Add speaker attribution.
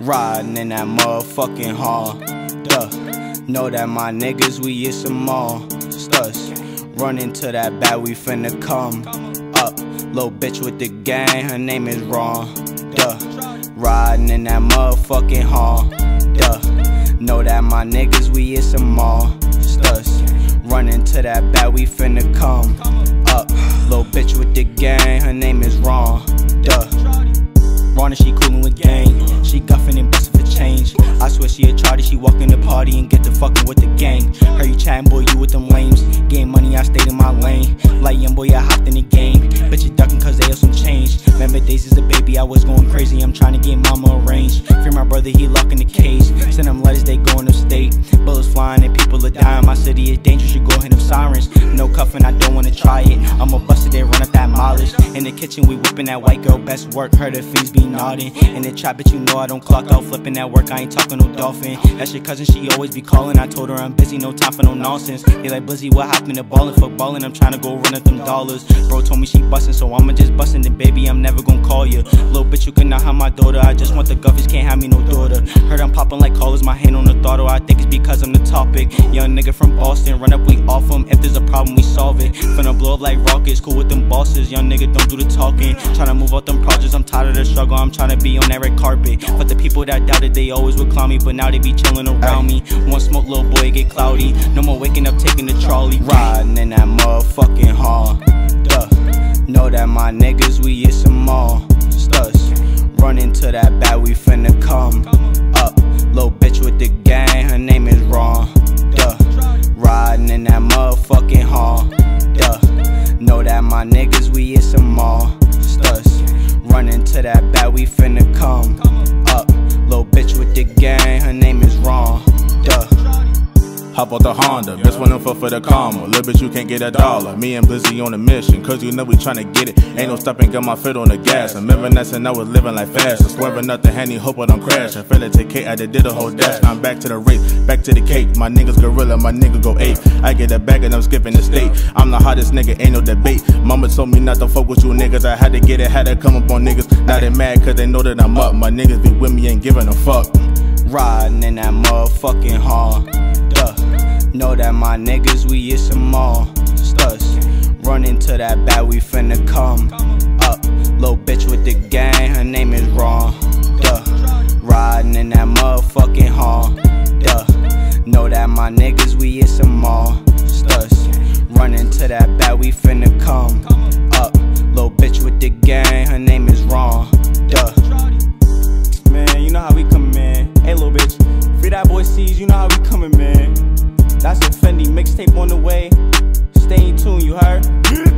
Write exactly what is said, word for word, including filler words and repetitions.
Speaker 1: Riding in that motherfucking hall. Duh. Know that my niggas, we is some monsters. Run into that bag, we finna come up. Little bitch with the gang, her name is Ron. Duh. Riding in that motherfucking hall. Duh. Know that my niggas, we is some monsters. Run into that bag, we finna come up. Little bitch with the gang, her name is Ron. Duh. Ron and she coolin' with gang. She guffin' and bustin' for change. I swear she a charty, she walk in the party and get to fuckin' with the gang. Heard you chattin', boy, you with them lames. Getting money, I stayed in my lane. Like young boy, I hopped in the game. Bitch, you duckin' cause they owe some change. Remember days as a baby, I was going crazy. I'm trying to get mama arranged. Free my brother, he locked in the cage. Send them letters, they going upstate. Bullets flying and people are dying. My city is dangerous, you go hit them sirens. No cuffin', I don't wanna try it. I'ma bust it, they run up that mileage. In the kitchen, we whippin' that white girl, best work. Heard her fiends be nodding. In the trap, bitch, you know I don't clock out. Flipping that work, I ain't talking no dolphin. That's your cousin, she always be calling. I told her I'm busy, no time for no nonsense. They like, Blizzy, what happened to ballin'? Fuck ballin', I'm tryna go run up them dollars. Bro told me she bustin', so I'ma just bustin'. Then baby, I'm never gon' call you. Little bitch, you cannot have my daughter. I just want the guffies, can't have me no daughter. Heard I'm poppin' like callers, my hand on the throttle. I think it's because I'm the topic. Young nigga from Boston, run up, we off him. If there's a problem, we solve it. Finna blow up like rockets, cool with them bosses. Young nigga, don't do the talking. Tryna move out them projects, I'm tired of the struggle. I'm tryna be on that red carpet. But the people that doubted, they always would clown me. But now they be chillin' around me. One smoke, little boy, get cloudy. No more waking up, taking the trolley. Riding in that motherfucking hall. Duh. Know that my niggas, we is some monsters. Run into that bag, we finna come up. Little bitch with the gang, her name is Ron. Duh. Riding in that motherfucking hall. Duh. Know that my niggas, we is some monsters. Run into that bag, we finna come up. Little bitch with the gang, her name is Ron. Duh.
Speaker 2: Hop out the Honda, best one for for the karma. Little bitch, you can't get a dollar. Me and Blizzy on a mission, cause you know we tryna get it. Ain't no stopping, got my foot on the gas. I'm living nice and I was living like fast. I'm swerving up the handy, hope I don't crash. I feel it take K, I did a whole dash. Now I'm back to the race, back to the cake. My niggas gorilla, my nigga go ape. I get a bag and I'm skipping the state. I'm the hottest nigga, ain't no debate. Mama told me not to fuck with you niggas. I had to get it, had to come up on niggas. Now they mad cause they know that I'm up. My niggas be with me, ain't giving a fuck.
Speaker 1: Riding in that motherfucking hall. Duh. Know that my niggas, we is some monsters. Run into that bag, we finna come up. Little bitch with the gang, her name is Ron. Duh. Riding in that motherfucking hall. Duh. Know that my niggas, we is some monsters. Run into that bag, we finna come up. Little bitch with the gang, her name is Ron. Duh. Man, you know how we comin', man. Hey, little bitch, free that boy C's, you know how we comin', man. That's a Fendi mixtape on the way. Stay in tune, you heard?